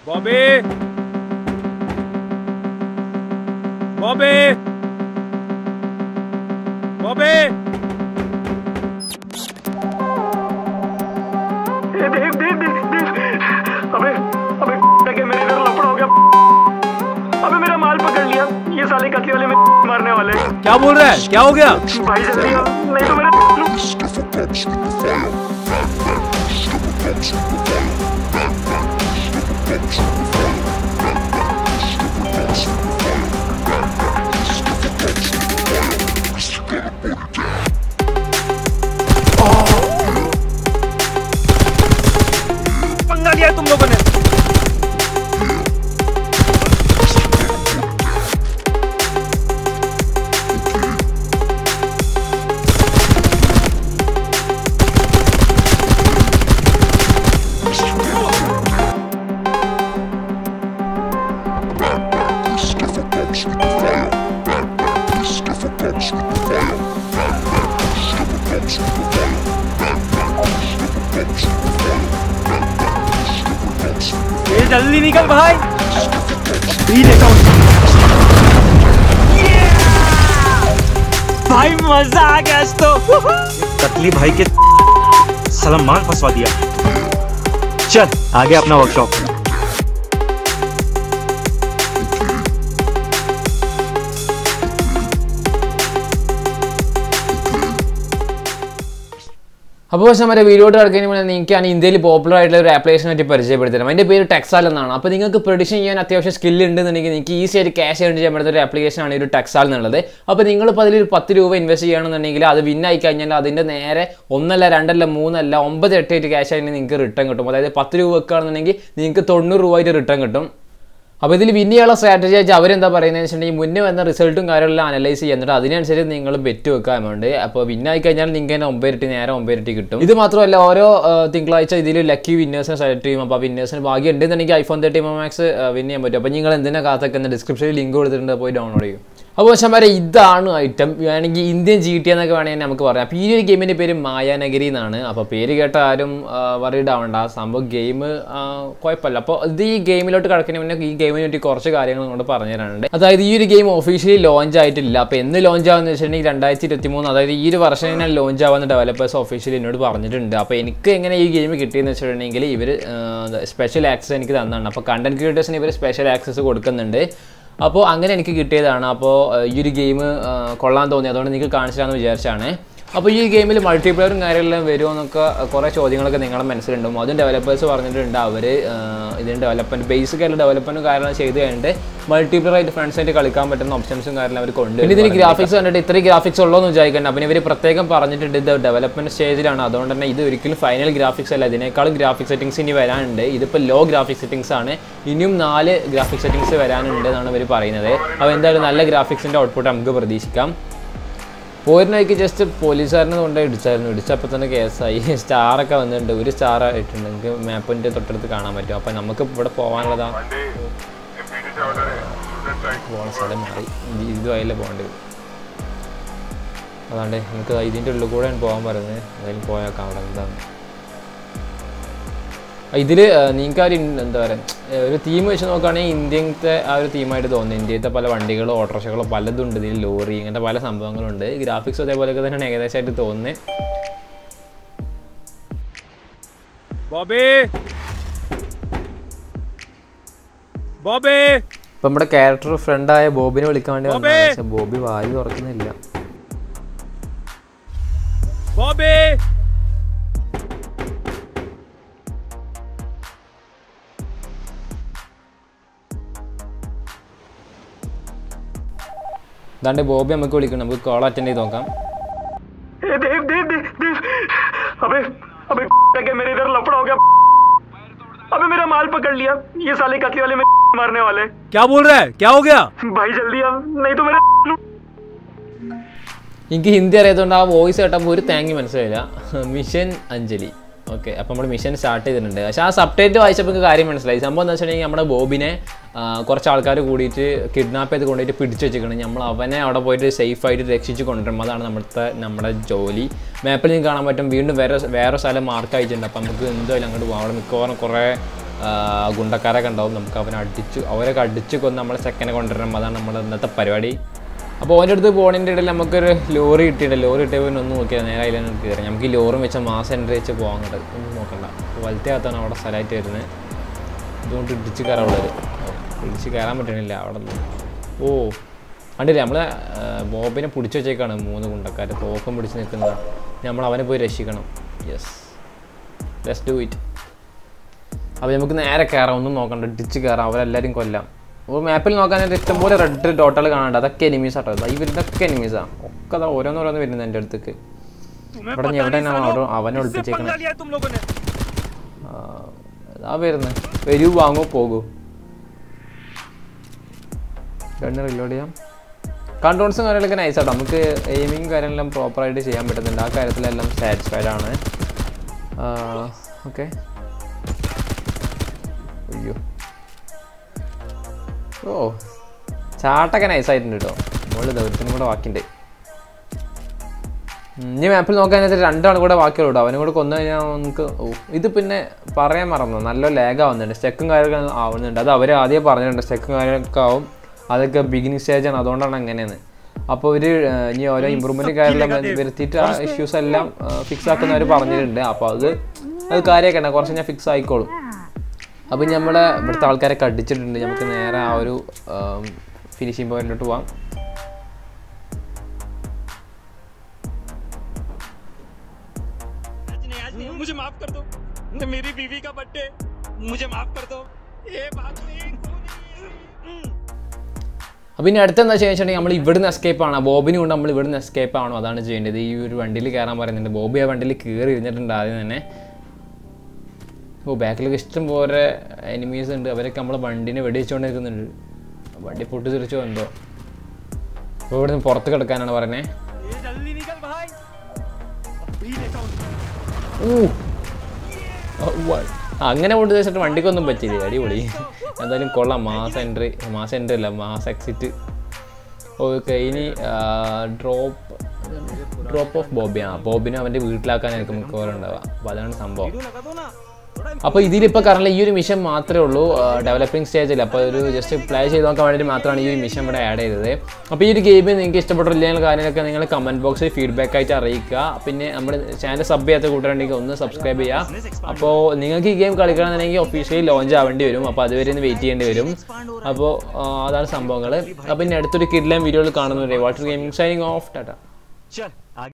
बॉबी बॉबी बॉबी देव देव देव देव अबे अबे के मेरे इधर लफड़ा हो गया। अबे मेरा माल पकड़ लिया, ये साले कतली वाले में मारने वाले। क्या बोल रहा है, क्या हो गया? भाई जल्दी आ, नहीं तो मेरा पंगा लिया तुम लोगों ने। जल्दी निकल भाई, भी लेता हूँ भाई, मजा आ गया आज तो। कतली भाई के सलाम माल फंसवा दिया। चल आगे अपना वर्कशॉप। അപ്പോൾ പക്ഷേ നമ്മുടെ വീഡിയോട്ട് കിടക്കുന്നതിന് എനിക്കാണ് ഇന്ത്യയിൽ പോപ്പുലർ ആയിട്ടുള്ള ഒരു ആപ്ലിക്കേഷൻ ആയിട്ട് പരിചയപ്പെടുത്തണം. അതിൻ്റെ പേര് ടെക്സാൽ എന്നാണ്. അപ്പോൾ നിങ്ങൾക്ക് പ്രൊഡിക്ഷൻ ചെയ്യാൻ അത്യാവശ്യം സ്കില്ല് ഉണ്ടെന്നുണ്ടെങ്കിൽ നിങ്ങൾക്ക് ഈസി ആയിട്ട് ക്യാഷ് ഏൺ ചെയ്യാൻ പറ്റുന്ന ഒരു ആപ്ലിക്കേഷനാണ് ഈ ഒരു ടെക്സാൽ എന്നുള്ളത്. അപ്പോൾ നിങ്ങളിപ്പോൾ അതിൽ ഒരു 10 രൂപ ഇൻവെസ്റ്റ് ചെയ്യണമെന്നുണ്ടെങ്കിൽ അത് വിന്നായി കഴിഞ്ഞാൽ അതിൻ്റെ നേരെ 1 അല്ല 2 അല്ല 3 അല്ല 9 8 ആയിട്ട് ക്യാഷ് ആയിട്ട് നിങ്ങൾക്ക് റിട്ടേൺ കിട്ടും. അതായത് 10 രൂപ വെക്കുകയാണെന്നുണ്ടെങ്കിൽ നിങ്ങൾക്ക് 90 രൂപ ആയിട്ട് റിട്ടേൺ കിട്ടും. അപ്പോൾ ഇതിൽ വിൻ ചെയ്യാനുള്ള സ്ട്രാറ്റജി ആയിട്ട് അവരെന്താ പറയുന്നത് വെച്ചിട്ടുണ്ടെങ്കിൽ മുന്നേ വന്ന റിസൾട്ടും കാര്യമെല്ലാം അനലൈസ് ചെയ്യുന്നുണ്ട്. അതിനനുസരിച്ച് നിങ്ങൾ ബെറ്റ് വെക്കുക എമൗണ്ട്. അപ്പോൾ വിന്നായി കഴിഞ്ഞാൽ നിങ്ങൾക്ക് തന്നെ 9 ഇരട്ടി നേരെ 9 ഇരട്ടി കിട്ടും. ഇത് മാത്രമല്ല ഓരോ തിങ്കളാഴ്ച ഇതിൽ ലക്കി വിന്നേഴ്സിനെ സെലക്ട് ചെയ്യും. അപ്പോൾ വിന്നേഴ്സിന് ഭാഗ്യം ഉണ്ടെന്നുണ്ടെങ്കിൽ iPhone 13 Pro Max വിൻ ചെയ്യാൻ പറ്റും. അപ്പോൾ നിങ്ങൾ എന്തിനാ കാത്തൊക്കെ ഡിസ്ക്രിപ്ഷനിൽ ലിങ്ക് കൊടുത്തിട്ടുണ്ട്, പോയി ഡൗൺലോഡ് ചെയ്യും. അപ്പോൾ പക്ഷേ വരെ ഇതാണ് ഐറ്റം. വേണമെങ്കിൽ ഇന്ത്യൻ GTA എന്നൊക്കെ വേണമെങ്കിൽ നമുക്ക് പറയാം. അപ്പോൾ ഈ ഒരു ഗെയിമിൻ്റെ പേര് മായാനഗരി എന്നാണ്. അപ്പോൾ പേര് കേട്ട ആരും വറീഡ് ആവണ്ട, സംഭവം ഗെയിം കുഴപ്പമില്ല. അപ്പോൾ ഇത് ഈ ഗെയിമിലോട്ട് കിടക്കുന്നതിന് മുന്നേ ഈ ഗെയിമിന് വേണ്ടി കുറച്ച് കാര്യങ്ങൾ കൊണ്ട് പറഞ്ഞു തരാനുണ്ട്. അതായത് ഈ ഒരു ഗെയിം ഒഫീഷ്യലി ലോഞ്ച് ആയിട്ടില്ല. അപ്പോൾ എന്ന് ലോഞ്ച് ആവുമെന്ന് വെച്ചിട്ടുണ്ടെങ്കിൽ 2023, അതായത് ഈ ഒരു വർഷം തന്നെ ലോഞ്ച് ആവുന്ന ഡെവലപ്പേഴ്സ് ഒഫീഷ്യലി എന്നോട് പറഞ്ഞിട്ടുണ്ട്. അപ്പോൾ എനിക്ക് എങ്ങനെ ഈ ഗെയിം കിട്ടിയെന്ന് വെച്ചിട്ടുണ്ടെങ്കിൽ ഇവർ സ്പെഷ്യൽ ആക്സസ് എനിക്ക് തന്നതാണ്. അപ്പോൾ കണ്ടന്റ് ക്രിയേറ്റേഴ്സിന് ഇവർ സ്പെഷ്യൽ ആക്സസ് കൊടുക്കുന്നുണ്ട്. അപ്പോൾ അങ്ങനെ എനിക്ക് കിട്ടിയതാണ്. അപ്പോൾ ഈ ഒരു ഗെയിം കൊള്ളാൻ തോന്നി, അതുകൊണ്ട് നിങ്ങൾക്ക് കാണിച്ചിട്ടാന്ന് വിചാരിച്ചാണ്. അപ്പോൾ ഈ ഗെയിമിൽ മൾട്ടിപ്ലെയറും കാര്യമെല്ലാം വരുമോ എന്നൊക്കെ കുറേ ചോദ്യങ്ങളൊക്കെ നിങ്ങളുടെ മനസ്സിലുണ്ടാവും. അതും ഡെവലപ്പേഴ്സ് പറഞ്ഞിട്ടുണ്ട്. അവർ ഇതിന് ഡെവലപ്മെൻറ്റ് ബേസിക് ആയിട്ട് ഡെവലപ്മെൻറ്റും കാര്യങ്ങൾ ചെയ്ത് കഴിഞ്ഞിട്ട് മൾട്ടിപ്ലെയർ ആയിട്ട് ഫ്രണ്ട്സായിട്ട് കളിക്കാൻ പറ്റുന്ന ഓപ്ഷൻസും കാര്യങ്ങളും അവർ കൊണ്ട്. പിന്നെ ഇതിന് ഗ്രാഫിക്സ് കണ്ടിട്ട് ഇത്രയും ഗ്രാഫിക്സ് ഉള്ളൂ എന്ന് വിചാരിക്കേണ്ട. പിന്നെ ഇവർ പ്രത്യേകം പറഞ്ഞിട്ടുണ്ട് ഇത് ഡെവലപ്മെൻറ്റ് സ്റ്റേജിലാണ്, അതുകൊണ്ട് തന്നെ ഇത് ഒരിക്കലും ഫൈനൽ ഗ്രാഫിക്സ് അല്ല. ഇതിനേക്കാളും ഗ്രാഫിക് സെറ്റിംഗ്സ് ഇനി വരാനുണ്ട്. ഇതിപ്പോൾ ലോ ഗ്രാഫിക് സെറ്റിംഗ്സ് ആണ്. ഇനിയും 4 ഗ്രാഫിക് സെറ്റിംഗ്സ് വരാനുണ്ട് എന്നാണ് ഇവർ പറയുന്നത്. അപ്പോൾ എന്തായാലും നല്ല ഗ്രാഫിക്സിൻ്റെ ഔട്ട്പുട്ട് നമുക്ക് പ്രതീക്ഷിക്കാം. പോരിനൊക്കെ ജസ്റ്റ് പോലീസുകാരനെ കൊണ്ടുപോയി ഇടിച്ചായിരുന്നു. ഇടിച്ചപ്പോൾ തന്നെ കേസായി. സ്റ്റാറൊക്കെ വന്നിട്ടുണ്ട്. ഒരു സ്റ്റാർ ആയിട്ടുണ്ട്. നിങ്ങൾക്ക് മാപ്പിൻ്റെ തൊട്ടടുത്ത് കാണാൻ പറ്റും. അപ്പം നമുക്ക് ഇവിടെ പോകാനുള്ളതാണ്. പോകണ സ്ഥലം മാറി, ഇതുമായില്ല പോകേണ്ടത്. അതാണ്ട് നമുക്ക് ഇതിൻ്റെ ഉള്ളിൽ കൂടെയാണ് പോകാൻ പറയുന്നത്. എന്തായാലും പോയേക്കാം അവിടെ. എന്താണ് ഇതിൽ നിങ്ങൾക്ക് ആ ഒരു എന്താ പറയുക ഒരു തീം വെച്ച് നോക്കുകയാണെങ്കിൽ ഇന്ത്യത്തെ ആ ഒരു തീമായിട്ട് തോന്നുന്നു. ഇന്ത്യത്തെ പല വണ്ടികളും ഓട്ടോറിക്ഷകളും പലതും ഉണ്ട് ഇതിൽ, ലോറി ഇങ്ങനത്തെ പല സംഭവങ്ങളുണ്ട്. ഗ്രാഫിക്സ് അതേപോലെയൊക്കെ തന്നെയാണ് ഏകദേശമായിട്ട് തോന്നുന്നത്. ബോബി ബോബി ഇപ്പം നമ്മുടെ ക്യാരക്ടർ ഫ്രണ്ടായ ബോബിനെ വിളിക്കാൻ വേണ്ടി വന്നതാണ്. പക്ഷെ ബോബി വായു തുറക്കുന്നില്ല. ബോബി അതാണ്ട് ബോബി നമുക്ക് വിളിക്കണം. നമുക്ക് കോൾ അറ്റൻഡ് ചെയ്ത് നോക്കാം. देव देव देव देव अबे अबे के मेरे इधर लफड़ा हो गया। अबे मेरा माल पकड़ लिया, ये साले कतली वाले में मारने वाले। क्या बोल रहा है, क्या हो गया? भाई जल्दी आ, नहीं तो मेरा എനിക്ക് ഹിന്ദി അറിയാത്തതുകൊണ്ട് ആ വോയിസ് കേട്ടപ്പോൾ ഒരു താങ്ക് യു മനസ്സിലായില്ല. മിഷൻ അഞ്ജലി. ഓക്കെ, അപ്പോൾ നമ്മൾ മിഷൻ സ്റ്റാർട്ട് ചെയ്തിട്ടുണ്ട്. പക്ഷേ ആ സബ്ടൈറ്റിൽ വായിച്ചപ്പോൾ എനിക്ക് കാര്യം മനസ്സിലായി. സംഭവം എന്താ വെച്ചിട്ടുണ്ടെങ്കിൽ നമ്മുടെ ബോബിനെ കുറച്ച് ആൾക്കാർ കൂടിയിട്ട് കിഡ്നാപ്പ് ചെയ്ത് കൊണ്ടുപോയിട്ട് പിടിച്ചു വെച്ചിരിക്കണം. നമ്മൾ അവനെ അവിടെ പോയിട്ട് സേഫായിട്ട് രക്ഷിച്ച് കൊണ്ടുവരും. അതാണ് നമ്മുടെ ജോലി. മാപ്പിൽ നിങ്ങൾക്ക് കാണാൻ പറ്റും വീണ്ടും വേറെ സ്ഥലം മാർക്ക് അയച്ചിട്ടുണ്ട്. അപ്പോൾ നമുക്ക് എന്തായാലും അങ്ങോട്ട് പോകാം. അവിടെ മിക്കവാറും കുറേ ഗുണ്ടക്കാരൊക്കെ ഉണ്ടാവും. നമുക്ക് അവരൊക്കെ അടിച്ച് കൊന്ന് നമ്മളെ സെക്കൻഡ് കൊണ്ടുവരണം. അതാണ് നമ്മുടെ ഇന്നത്തെ പരിപാടി. അപ്പോൾ അവൻ്റെ അടുത്ത് പോകണതിൻ്റെ ഇടയിൽ നമുക്കൊരു ലോറി കിട്ടിയിട്ടുണ്ട്. ലോറി കിട്ടിയപ്പോൾ ഒന്ന് നോക്കിയാൽ നേരെ അതിലാണ് കയറി. നമുക്ക് ഈ ലോറും വെച്ച മാസം എൻട്രി വെച്ച് പോകാൻ കേട്ടത് ഒന്നും നോക്കണ്ട. വലത്തെ ഭാഗത്താണ് അവിടെ സ്ഥലമായിട്ട് വരുന്നത്. ഇതുകൊണ്ട് ഇടിച്ച് കയറാനുള്ളത്. ഇടിച്ച് കയറാൻ പറ്റണില്ല അവിടെ നിന്ന്. ഓ കണ്ടില്ലേ, നമ്മളെ ബോബിനെ പിടിച്ച് വെച്ചേക്കാണ് 3 ഗുണ്ടക്കാർ തോക്കം പിടിച്ച് നിൽക്കുന്നതാണ്. നമ്മൾ അവനെ പോയി രക്ഷിക്കണം. Yes, let's do it. അപ്പോൾ നമുക്ക് നേരെ കയറാം, ഒന്നും നോക്കണ്ട, ഇടിച്ച് കയറാം, അവരെല്ലാവരും കൊല്ലാം. അപ്പോൾ മാപ്പിൽ നോക്കാനായിട്ട് ഇഷ്ടംപോലെ റെഡ് ഡോട്ടുകൾ കാണാണ്ട്. അതൊക്കെ എനിമീസ് ആട്ടോ. ഇവരിതൊക്കെ എനിമീസാണ്. ഒക്കെ അതാ ഓരോന്നോരോന്ന് വരുന്നത് എൻ്റെ അടുത്തേക്ക്. ഇവിടെ എവിടെ അവനെ ഒളിപ്പിച്ചേക്കണം. അതാ വരുന്നത്. വരൂ, വാങ്ങൂ, പോകൂ. ഗണ്ണ് റിലോഡ് ചെയ്യാം. കൺട്രോൾസും കാര്യങ്ങളൊക്കെ നൈസാട്ടോ. നമുക്ക് എയിമിങ് കാര്യങ്ങളെല്ലാം പ്രോപ്പറായിട്ട് ചെയ്യാൻ പറ്റുന്നുണ്ട്. ആ കാര്യത്തിലെല്ലാം സാറ്റിസ്ഫൈഡ് ആണ്. ഓക്കെ. അയ്യോ, ഓ ചാട്ടൊക്കെ നൈസായിട്ടുണ്ട് കേട്ടോ. മുകളിൽ ദൗത്യത്തിനും കൂടെ ബാക്കിയുണ്ട്. ഇനി മാപ്പിൽ നോക്കാനായിട്ട് 2 ആൾ കൂടെ ബാക്കിയുള്ളൂ കേട്ടോ. അവനും കൂടെ കൊന്നു കഴിഞ്ഞാൽ നമുക്ക് ഇത് പിന്നെ പറയാൻ മറന്നു, നല്ല ലാഗ് ആവുന്നുണ്ട്, സ്റ്റെക്കും കാര്യങ്ങളൊക്കെ ആവുന്നുണ്ട്. അത് അവർ ആദ്യം പറഞ്ഞിട്ടുണ്ട്, സ്റ്റെക്കും കാര്യങ്ങളൊക്കെ ആവും. അതൊക്കെ ബിഗിനിങ് സ്റ്റേജാണ്, അതുകൊണ്ടാണ് അങ്ങനെയെന്ന്. അപ്പോൾ ഇനി ഓരോ ഇമ്പ്രൂവ്മെൻറ്റ് കാര്യമെല്ലാം വരുത്തിയിട്ട് ആ ഇഷ്യൂസ് എല്ലാം ഫിക്സ് ആക്കുന്നവർ പറഞ്ഞിട്ടുണ്ട്. അപ്പോൾ അത് കാര്യമൊക്കെ കുറച്ച് ഞാൻ ഫിക്സ് ആയിക്കോളും. അപ്പോൾ നമ്മളെ ഇവിടുത്തെ ആൾക്കാരൊക്കെ അടിച്ചിട്ടുണ്ട്. നമുക്ക് നേരെ ആ ഒരു ഫിനിഷിംഗ് പോയിന്റിലോട്ട് പോവാം. मुझे माफ कर दो, मेरी बीवी का बर्थडे, मुझे माफ कर दो. അപ്പോൾ ഇനി അടുത്തെന്താ ചോദിച്ചിട്ടുണ്ടെങ്കിൽ നമ്മൾ ഇവിടുന്ന് എസ്കേപ്പ് ആണ്. ബോബിനെ കൊണ്ട് നമ്മൾ ഇവിടുന്ന് എസ്കേപ്പ് ആണോ അതാണ് ചെയ്യേണ്ടത്. ഈ ഒരു വണ്ടിയിൽ കയറാൻ പറയുന്നുണ്ട്. ബോബി ആ വണ്ടിയിൽ കയറി ഇരുന്നിട്ടുണ്ട് ആദ്യം തന്നെ. ഓ ബാക്കിലൊക്കെ ഇഷ്ടം പോലെ എനിമീസ് ഉണ്ട്. അവരൊക്കെ നമ്മളെ വണ്ടീനെ വെടിവെച്ചുകൊണ്ട് നിൽക്കുന്നുണ്ട്. വണ്ടി പൊട്ടിത്തെറിച്ചോ എന്തോ. അപ്പോൾ ഇവിടുന്ന് പുറത്ത് കിടക്കാനാണ് പറയുന്നത്. അങ്ങനെ കൊണ്ട് വെച്ചിട്ട് വണ്ടിക്കൊന്നും പറ്റില്ല. അടിപൊളി. എന്തായാലും കൊള്ളാം. മാസ് എൻട്രി അല്ല, മാസ് എക്സിറ്റ്. ഓക്കെ, ഇനി ഡ്രോപ്പ് ഓഫ് ബോബി. ബോബിനെ അവൻ്റെ വീട്ടിലാക്കാനായിരിക്കും മിക്കവാറും ഉണ്ടാവുക. അപ്പോൾ അതാണ് സംഭവം. അപ്പോൾ ഇതിലിപ്പോൾ കറണ്ട് ഈ ഒരു മിഷൻ മാത്രമേ ഉള്ളൂ ഡെവലപ്പിംഗ് സ്റ്റേജിൽ. അപ്പോൾ ഒരു ജസ്റ്റ് പ്ലേ ചെയ്ത് നോക്കാൻ വേണ്ടിയിട്ട് മാത്രമാണ് ഈ ഒരു മിഷൻ ഇവിടെ ആഡ് ചെയ്തത്. അപ്പോൾ ഈ ഒരു ഗെയിം നിങ്ങൾക്ക് ഇഷ്ടപ്പെട്ടില്ല കാര്യങ്ങളൊക്കെ നിങ്ങൾ കമൻറ്റ് ബോക്സിൽ ഫീഡ്ബാക്ക് ആയിട്ട് അറിയിക്കുക. പിന്നെ നമ്മുടെ ചാനൽ സബ് ചെയ്യാത്ത കൂട്ടുകാരുണ്ടെങ്കിൽ ഒന്ന് സബ്സ്ക്രൈബ് ചെയ്യുക. അപ്പോൾ നിങ്ങൾക്ക് ഈ ഗെയിം കളിക്കണമെന്നുണ്ടെങ്കിൽ ഒഫീഷ്യലി ലോഞ്ച് ആവേണ്ടി വരും. അപ്പോൾ അതുവരെ ഒന്ന് വെയിറ്റ് ചെയ്യേണ്ടി വരും. അപ്പോൾ അതാണ് സംഭവങ്ങൾ. അപ്പോൾ ഇനി അടുത്തൊരു കിഡ്ലൈൻ വീഡിയോയിൽ കാണുന്നവരെ water gaming signing off. Tata.